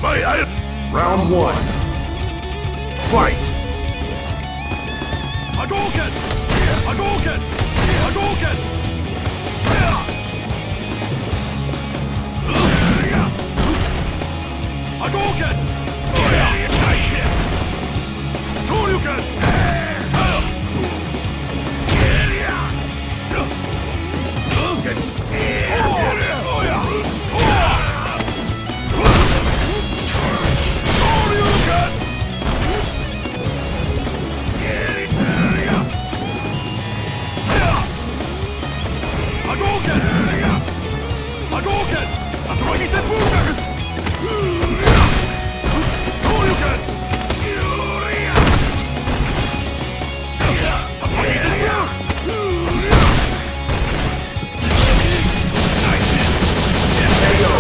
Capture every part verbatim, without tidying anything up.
Round one. Fight! Hadouken! Hadouken! Hadouken! Hadouken! Shoryuken! Hadouken! Tatsumaki Senpu! Shoryuken! Tatsumaki Senpu! K O!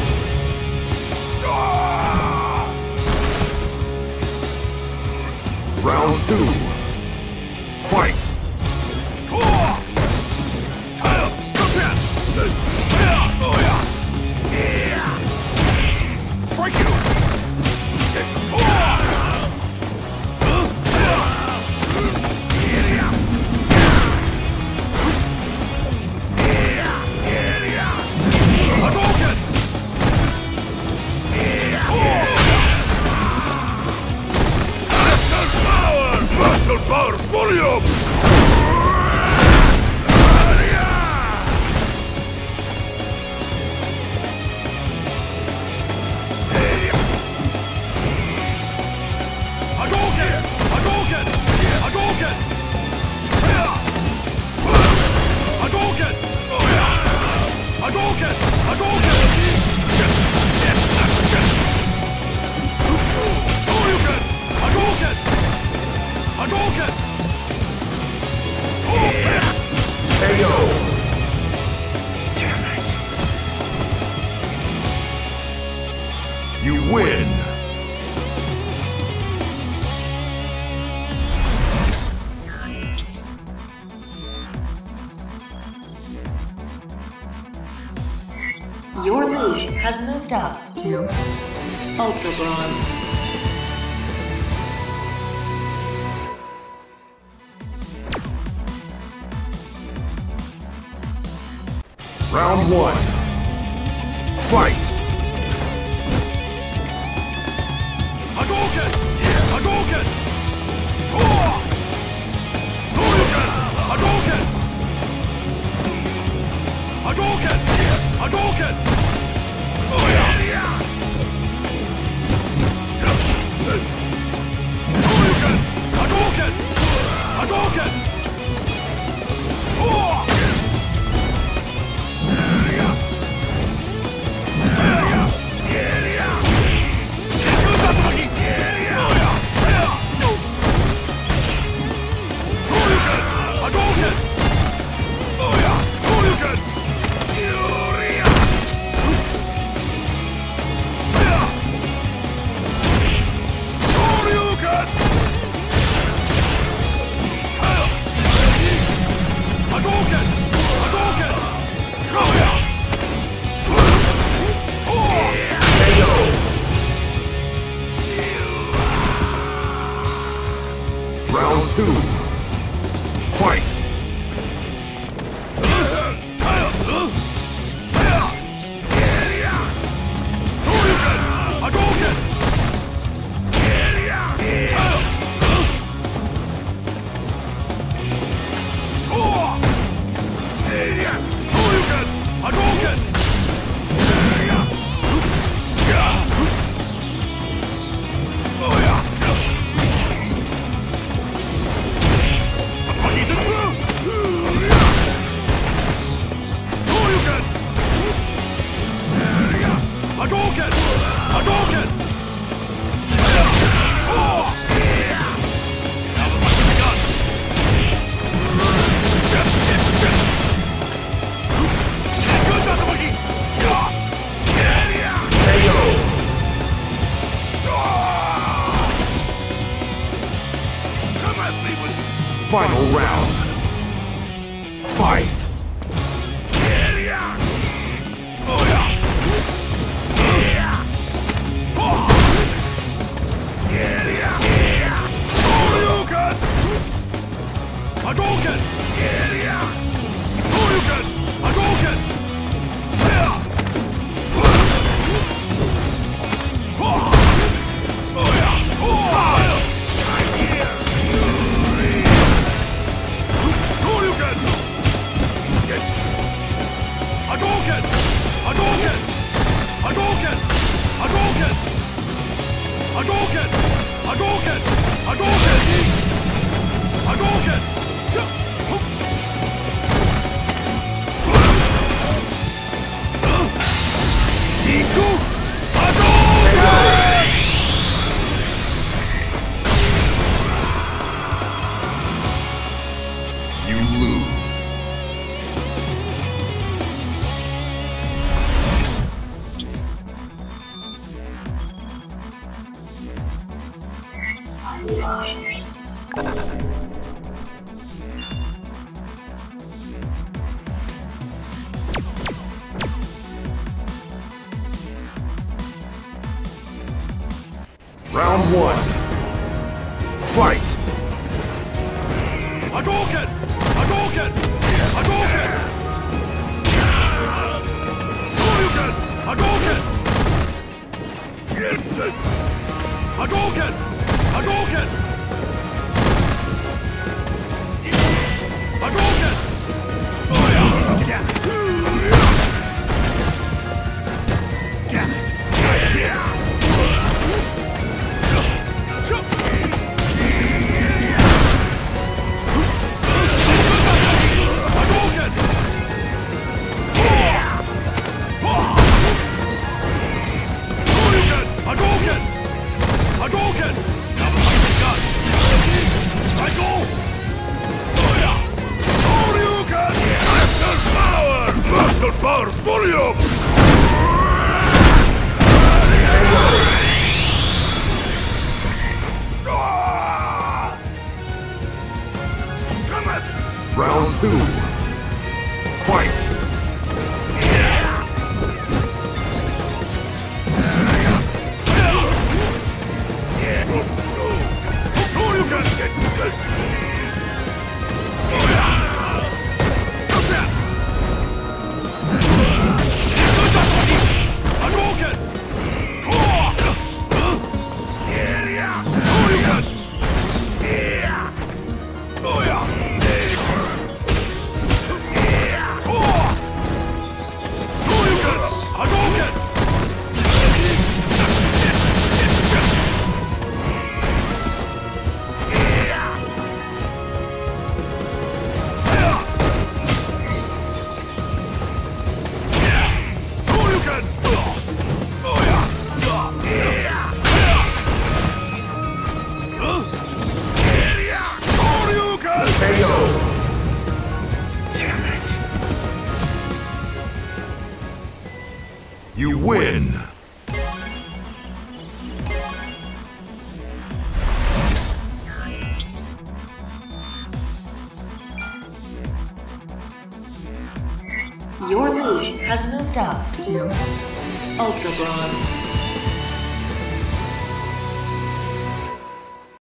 Round two. Fight! Break you! Hadouken! Muscle power! Muscle power! Volume! Hadouken! Hadouken! Hadouken! Hadouken! Hadouken! Hadouken! Shoryuken! Hadouken! Hadouken! K O! Damn it! You win! Your league has moved up to Ultra Bronze. Round one. Fight! Hadouken! Hadouken! Shoryuken! Hadouken! Hadouken! Hadouken! Shoryuken! Hadouken! Hadouken! Hadouken! Shoryuken! Shoryuken! Hadouken! Hadouken! K O! Round two. Fight! Shoryuken! Hadouken! Shoryuken! Hadouken! Tatsumaki Senpu! Shoryuken! Hadouken! Hadouken! Now the fight's begun! Good, Tatsumaki! K O! Come at me with... Final round. Fight! Oh, yeah! Hadouken! Shoryuken! Hadouken! Fire! Shoryuken! Hadouken! Hadouken! Hadouken! Hadouken! Hadouken! Hadouken! Hadouken! Hadouken! Iku! Hadouken! You lose. Round one. Fight! Hadouken! Hadouken! Hadouken! Shoryuken! Hadouken! Hadouken! Hadouken! Hadouken! Oh yeah! Damn it! Damn it! Hadouken! Shoryuken! Hadouken! Hadouken! Double fighting gun! Cycle! Oh yeah! Shoryuken! Master power! Master power! Volume! Come on! Round two. Fight! You win! Your league has moved up to Ultra Bronze.